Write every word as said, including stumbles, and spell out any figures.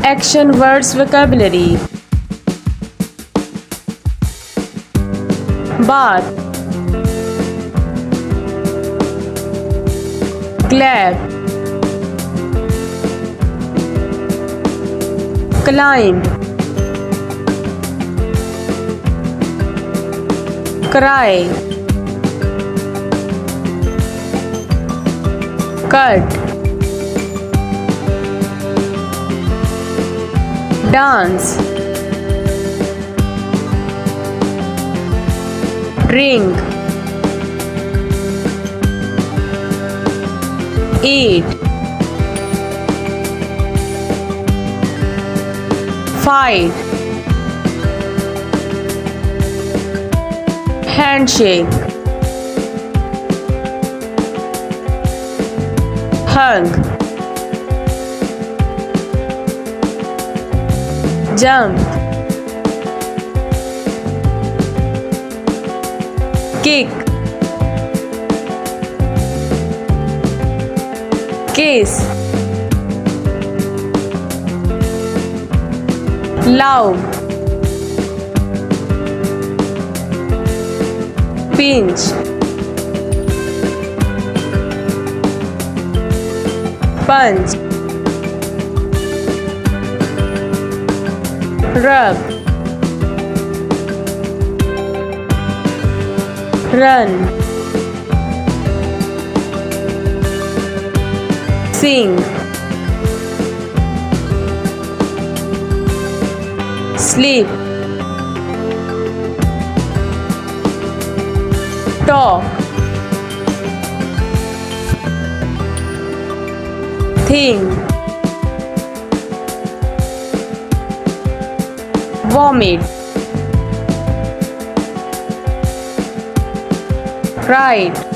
Action words vocabulary. Bath, clap, climb, cry, cut, dance, drink, eat, fight, handshake, hug, jump, kick, kiss, love, pinch, punch, rub, run, sing, sleep, talk, think, vomit, write,